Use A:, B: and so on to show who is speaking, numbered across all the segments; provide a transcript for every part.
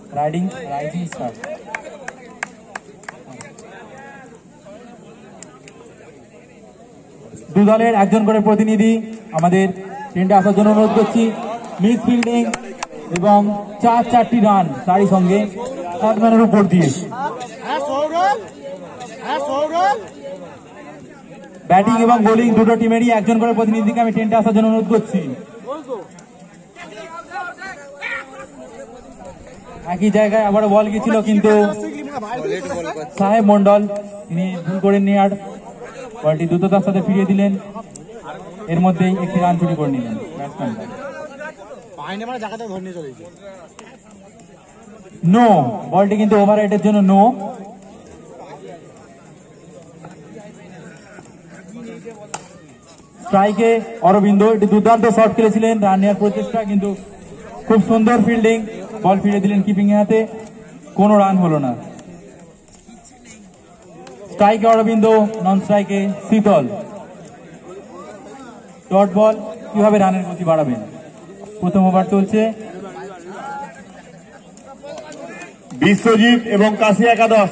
A: Rising star. দু দলের একজন করে প্রতিনিধি আমাদের টেন্টে আসার জন্য অনুরোধ করছি। মিস ফিল্ডিং এবং 4টি রান তারই সঙ্গে 7 রানের উপর দিয়ে। ব্যাটিং এবং বোলিং দুটো টিমেরই একজন করে প্রতিনিধিকে আমি টেন্টে আসার জন্য অনুরোধ করছি। একই জায়গায় আবার বল গিয়েছিল, কিন্তু সাহেব মন্ডল তিনি ভুল করেননি আর বলটি দ্রুততার সাথে ফিরিয়ে দিলেন। এর মধ্যেই একটি রান চুরি করে নিলেন ব্যাটসম্যান। নো, বলটি কিন্তু ওভার রাইটের জন্য নো। স্ট্রাইকে অরবিন্দ এটি দুর্দান্ত শট খেলেছিলেন, রান নেওয়ার প্রচেষ্টা, কিন্তু খুব সুন্দর ফিল্ডিং, বল ফিরিয়ে দিলেন কিপিং এর হাতে, কোনো রান হলো না। স্ট্রাইকে অরবিন্দ, নন স্ট্রাইকে শীতল। ডট বল, কিভাবে রানের গতি বাড়াবেন? প্রথম ওভার চলছে।
B: বিশ্বজিৎ এবং কাশি একাদশ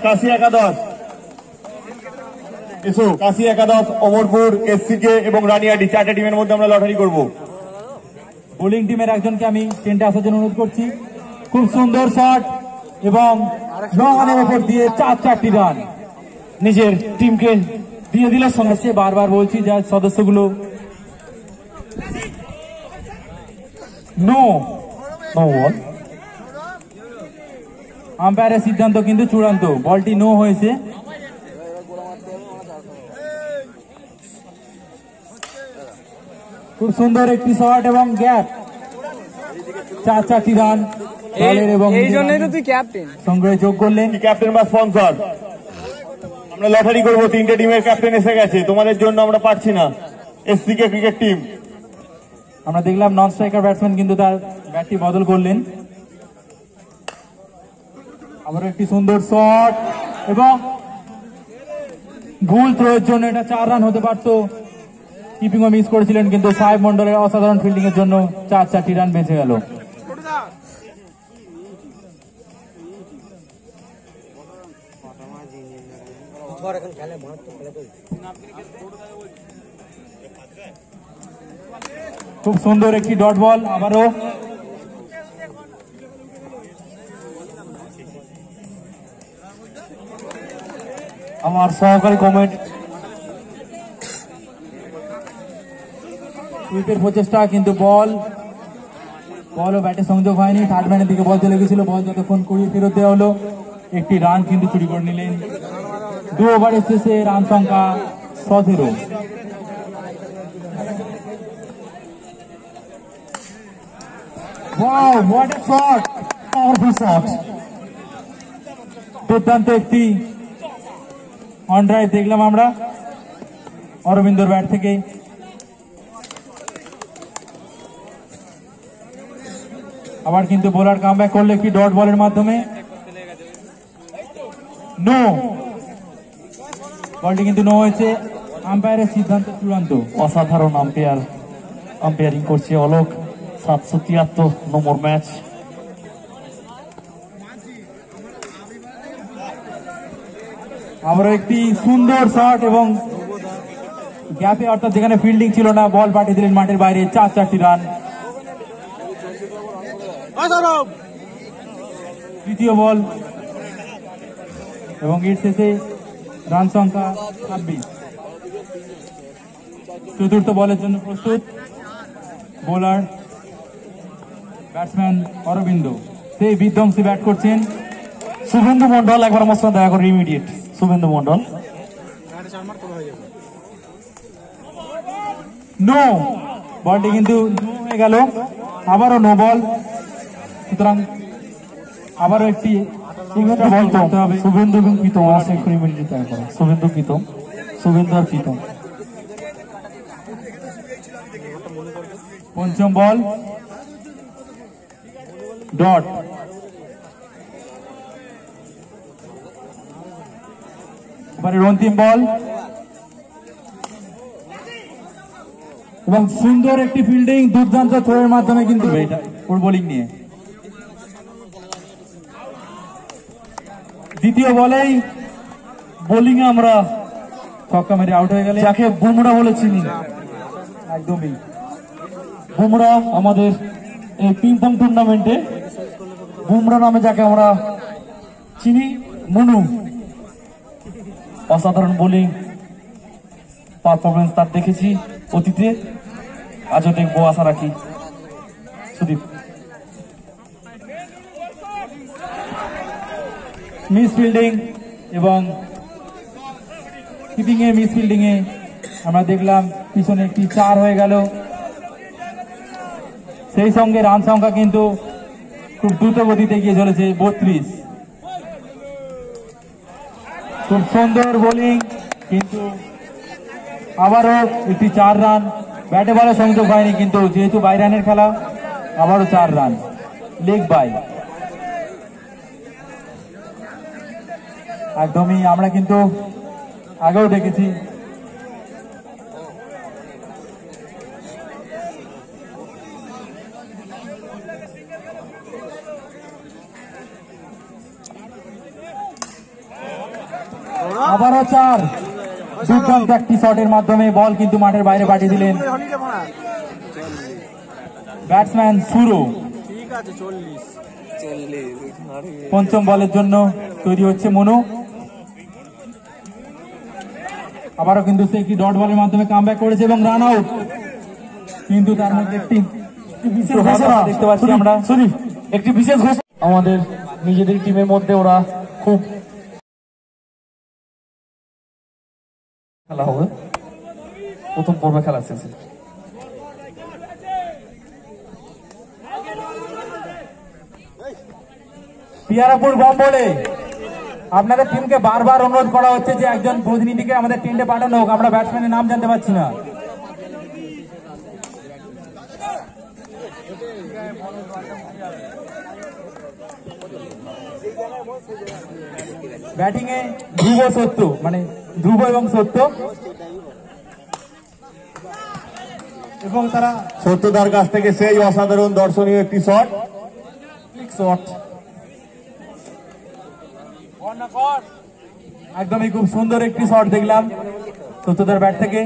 B: এসো, কাশি একাদশ, অমরপুর, এসসিকে এবং রানিয়াডি 4টে টিমের মধ্যে আমরা লটারি করব।
A: বোলিং টিমের একজনকে আমি টেন্টে আসার জন্য অনুরোধ করছি। খুব সুন্দর শট এবং লং অনের উপর দিয়ে 4টি রান নিজের টিমকে দিয়ে দিল। সঙ্গে বারবার বলছি যা সদস্যগুলো নো বল। আম্পায়ারের সিদ্ধান্ত কিন্তু চূড়ান্ত, বলটি নো হয়েছে। খুব সুন্দর একটি শট এবং গ্যাপ, 4টি রান এবং
C: এই জন্যই তো তুই ক্যাপ্টেন
A: সংগ্রহে যোগ করলেন।
B: ক্যাপ্টেন বা স্পন্সর আমরা লটারি করব। 3টে টিমের ক্যাপ্টেন এসে গেছে, তোমাদের জন্য আমরা পারছি না। এসসিকে ক্রিকেট টিম,
A: আমরা দেখলাম নন স্ট্রাইকার ব্যাটসম্যান কিন্তু তার ব্যাটটি বদল করলেন। আবার একটি সুন্দর শট এবং ভুল থ্রোয়ের জন্য এটা 4 রান হতে পারত। কিপিংও মিস করেছিলেন, কিন্তু সাহেব মন্ডলের অসাধারণ ফিল্ডিং এর জন্য 4টি রান বেঁচে গেল। খুব সুন্দর একটি ডট বল আবারও। আমার সহকারী কমেন্ট, সুইপের প্রচেষ্টা, কিন্তু বল ও ব্যাটে সংযোগ হয়নি। থার্ড ম্যানের দিকে বল চলে গেছিল, বল যতক্ষণ কুড়িয়ে ফেরত দেওয়া হলো। একটি রান কিন্তু চুরি করে নিলেন। 2 ওভারের শেষে রান সংখ্যা 17। Wow, what a shot! Powerful shot. দুর্দান্ত একটি অন ড্রাইভ দেখলাম আমরা অরবিন্দর ব্যাট থেকে। আবার কিন্তু বোলার কামব্যাক করলে একটি ডট বলের মাধ্যমে। নো, বলটি কিন্তু নো হয়েছে। আম্পায়ারের সিদ্ধান্ত চূড়ান্ত।
D: অসাধারণ আম্পায়ারিং করছে অলোক। 773 নম্বর ম্যাচ।
A: আবারও একটি সুন্দর শট এবং গ্যাপে, অর্থাৎ যেখানে ফিল্ডিং ছিল না, বল পাঠিয়ে দিলেন মাঠের বাইরে। 4টি রান। তৃতীয় বল এবং এর শেষে রান সংখ্যা 26। চতুর্থ বলের জন্য প্রস্তুত বোলার ব্যাটসম্যান অরবিন্দ। সেই বিধ্বংসী ব্যাট করছেন
D: শুভেন্দু মন্ডল। একবার আমার সাথে দেখা করে ইমিডিয়েট। শুভেন্দু মন্ডল।
A: নো, বলটি কিন্তু নো হয়ে গেল। আবারও নো বল, সুতরাং আবারও একটি বলতে হবে।
D: শুভেন্দু এবং প্রীতম আছে, ইমিডিয়েট দেখা করা। শুভেন্দু আর প্রীতম।
A: পঞ্চম বল, ডট। এবারে অন্তিম বল এবং সুন্দর একটি ফিল্ডিং, দুর্দান্ত থ্রোয়ের মাধ্যমে কিন্তু ওর বোলিং নিয়ে দ্বিতীয় বলেই বোলিং এ আমরা ছক্কা মেরে আউট হয়ে গেলে, যাকে বুমরা বলে চিনি। একদমই বুমরা, আমাদের এই পিং পং টুর্নামেন্টে বুমরা নামে যাকে আমরা চিনি, মনু। অসাধারণ বোলিং পারফরমেন্স তার দেখেছি অতীতে, আজও দেখবো আশা রাখি। সুদীপ মিস ফিল্ডিং এবং কিপিং এ, মিস ফিল্ডিং এ আমরা দেখলাম পিছনে একটি 4 হয়ে গেল। সেই সঙ্গে রান সংখ্যা কিন্তু খুব দ্রুত গতিতে গিয়ে চলেছে 32। খুব সুন্দর বোলিং, কিন্তু আবারও একটি 4 রান। ব্যাটে বলে সংযোগ হয়নি, কিন্তু যেহেতু 22 রানের খেলা, আবারও 4 রান লেগ বাই। একদমই আমরা কিন্তু আগেও দেখেছি আবারও 4। দুর্দান্ত একটি শটের মাধ্যমে বল কিন্তু মাঠের বাইরে পাঠিয়ে দিলেন ব্যাটসম্যান সুরো। পঞ্চম বলের জন্য তৈরি হচ্ছে মনু। আবারও কিন্তু সে একটি ডট বলের মাধ্যমে কামব্যাক করেছে এবং রান আউট, কিন্তু তার মধ্যে একটি বিশেষ ঘোষণা দেখতে পাচ্ছি আমরা। একটি বিশেষ ঘোষণা আমাদের নিজেদের টিমের মধ্যে, ওরা খুব খেলা হবে প্রথম পর্বে খেলা শেষে। পিয়ারাপুর বম বলে আপনাদের টিমকে বারবার অনুরোধ করা হচ্ছে যে একজন প্রতিনিধিকে আমাদের টিমে পাঠানো হোক, আমরা ব্যাটসম্যানের নাম জানতে পারছি না। ব্যাটিং এ ধ্রুব সত্য, মানে ধ্রুব এবং সত্য, এবং তারা
B: সত্যদার কাছ থেকে সেই অসাধারণ দর্শনীয় একটি শট।
A: একদমই খুব সুন্দর একটি শট দেখলাম সত্যদার ব্যাট থেকে।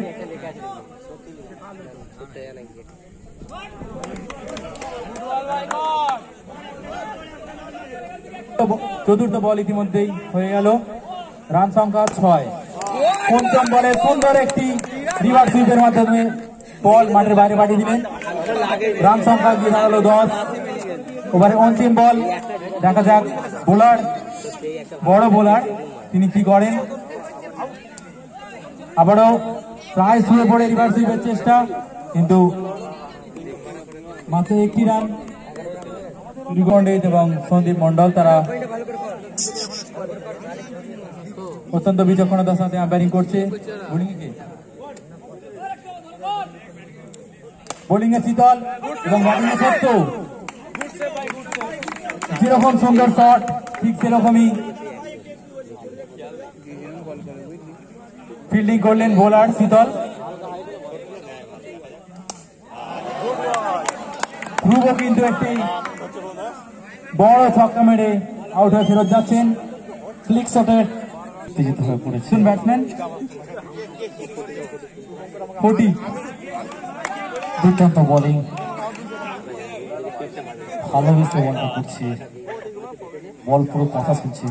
A: চতুর্থ বল ইতিমধ্যেই হয়ে গেল, রান সংখ্যা 6। পঞ্চম বলে সুন্দর একটি রিভার্স সুইপের মাধ্যমে বল মাঠের বাইরে পাঠিয়ে দিলেন, রান সংখ্যা গিয়ে দাঁড়ালো 10। ওভারে অন্তিম বল, দেখা যাক বোলার, বড় বোলার তিনি কি করেন। আবারও প্রায় শুয়ে পড়ে রিভার্স সুইপের চেষ্টা, কিন্তু মাত্র একটি রান। এবং সন্দীপ মন্ডল তারা অত্যন্ত বিচক্ষণতার সাথে আম্পায়ারিং করছে। বোলিং এ শীতল এবং ব্যাটিং এ সত্য। যেরকম সুন্দর শট, ঠিক সেরকমই ফিল্ডিং করলেন বোলার শীতল। ধ্রুব কিন্তু একটি বড় ছক্কা মেরে আউট হয়ে ফেরত যাচ্ছেন। ফ্লিক শটের উত্তেজিত হয়ে পড়েছেন ব্যাটসম্যান 40। দুর্দান্ত বোলিং, ভালোবেসে বলটা করছে, বল পুরো কথা শুনছে।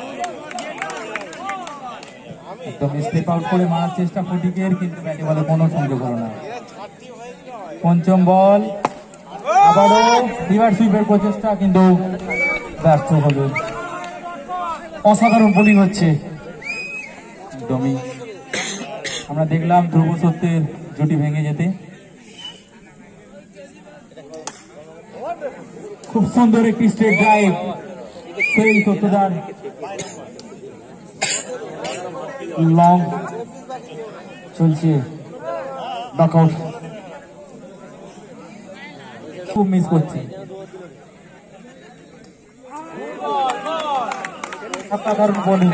A: একদম স্টেপ আউট করে মারার চেষ্টা ফটিকের, কিন্তু ব্যাটে বলে কোনো সংযোগ হলো না। পঞ্চম বল, আবারও রিভার্স সুইপের প্রচেষ্টা, কিন্তু ব্যর্থ হলো। অসাধারণ বোলিং হচ্ছে একদমই। আমরা দেখলাম ধ্রুব সত্যের জুটি ভেঙে যেতে। খুব সুন্দর একটি স্ট্রেট ড্রাইভ সেই সত্যদার, লং চলছে, নকআউট। খুব মিস করছি, অসাধারণ বোলিং।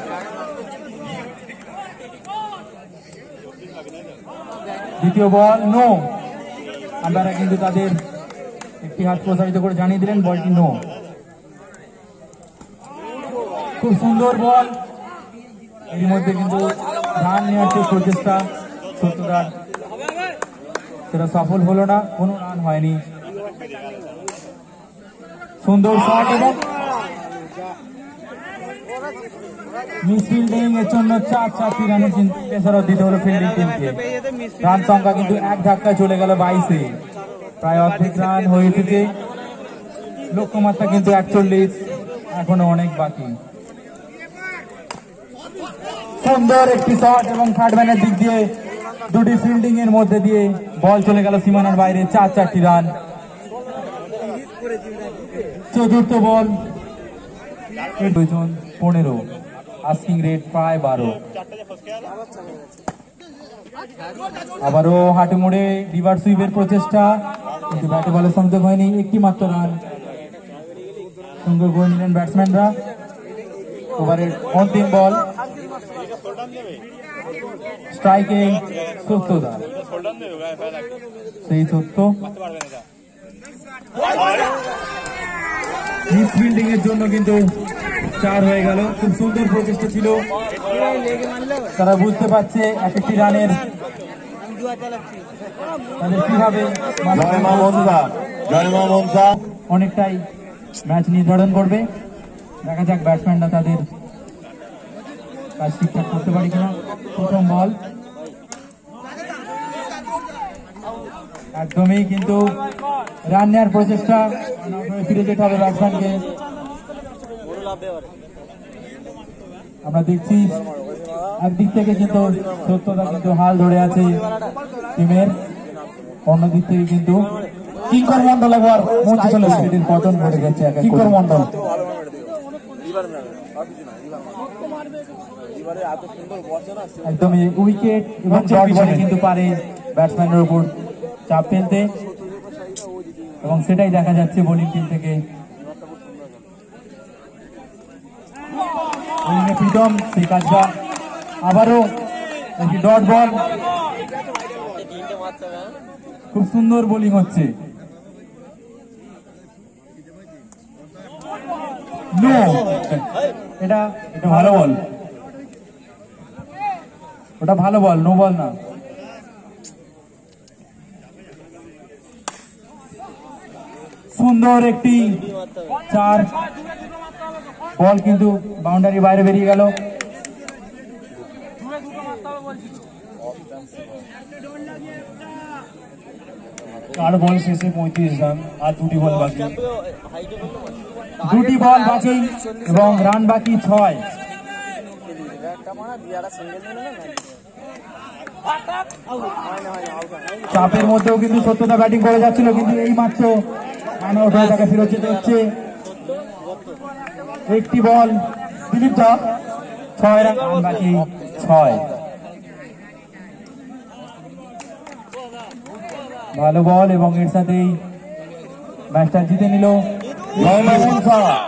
A: দ্বিতীয় বল নো, আম্পায়ার কিন্তু তাদের একটি হাত প্রসারিত করে জানিয়ে দিলেন বলটি নো। খুব সুন্দর বল, এর মধ্যে কিন্তু রান নেওয়ার যে প্রচেষ্টা 70 রান সেটা সফল হলো না, কোনো রান হয়নি। সুন্দর শট এবং মিসফিল্ডিং এর জন্য 4 রানে কিন্তু খেসারত দিতে হলো ফিল্ডিং টিমকে। রান সংখ্যা কিন্তু এক ধাক্কায় চলে গেল 22-এ, প্রায় অর্ধেক রান হয়ে এসেছে। লক্ষ্যমাত্রা কিন্তু 41, এখনো অনেক বাকি। সুন্দর একটি শট এবং থার্ড ম্যানের দিক দিয়ে দুটি ফিল্ডিং এর মধ্যে দিয়ে বল চলে গেল সীমানার বাইরে, 4 রান। চতুর্থ বল 15, আস্কিং রেট প্রায় 12। আবারও হাটে মোড়ে রিভার্স সুইপের প্রচেষ্টা, কিন্তু ব্যাটে বলের সংযোগ হয়নি, একটি মাত্র রান। সুন্দর করে নিলেন ব্যাটসম্যানরা। ওভারের অন্তিম বল, স্ট্রাইকে সত্যদা, সেই সত্য মিসফিল্ডিং এর জন্য কিন্তু 4 হয়ে গেল। খুব সুন্দর প্রচেষ্টা ছিল, তারা বুঝতে পারছে এক একটি রানের তাদের কিভাবে অনেকটাই ম্যাচ নির্ধারণ করবে। দেখা যাক ব্যাটসম্যানরা তাদের কাজ ঠিকঠাক করতে পারি কিনা। প্রথম বল একদমই কিন্তু রান নেওয়ার প্রচেষ্টা, ফিরে যেতে হবে ব্যাটসম্যানকে। আমরা দেখছি একদিক থেকে কিন্তু সত্যতা কিন্তু হাল ধরে আছে টিমের, অন্যদিক থেকে কিন্তু কিঙ্কর মন্ডল একবার মঞ্চে চলে এসেছে, পতন ঘটে গেছে। কিঙ্কর মন্ডল একদমই উইকেট এবং ডট বলে কিন্তু পারে ব্যাটসম্যানের উপর চাপ ফেলতে, এবং সেটাই দেখা যাচ্ছে বোলিং টিম থেকে। প্রীতম সেই কাজটা আবারও একটি ডট বল, খুব সুন্দর বোলিং হচ্ছে। এটা ভালো বল, ওটা ভালো বল, নো বল না। সুন্দর একটি 4 বল কিন্তু বাউন্ডারি বাইরে বেরিয়ে গেল।
D: আর বল শেষে 35 রান, আর দুটি বল বাকি
A: এবং রান বাকি 6। চাপের মধ্যেও কিন্তু সত্যতা ব্যাটিং করে যাচ্ছিল, কিন্তু এই মাত্র রান আউট হয়ে তাকে ফেরত যেতে হচ্ছে। একটি বল দিলীপ দা, 6 রান বাকি 6। ভালো বল এবং এর সাথেই ম্যাচটা জিতে নিল।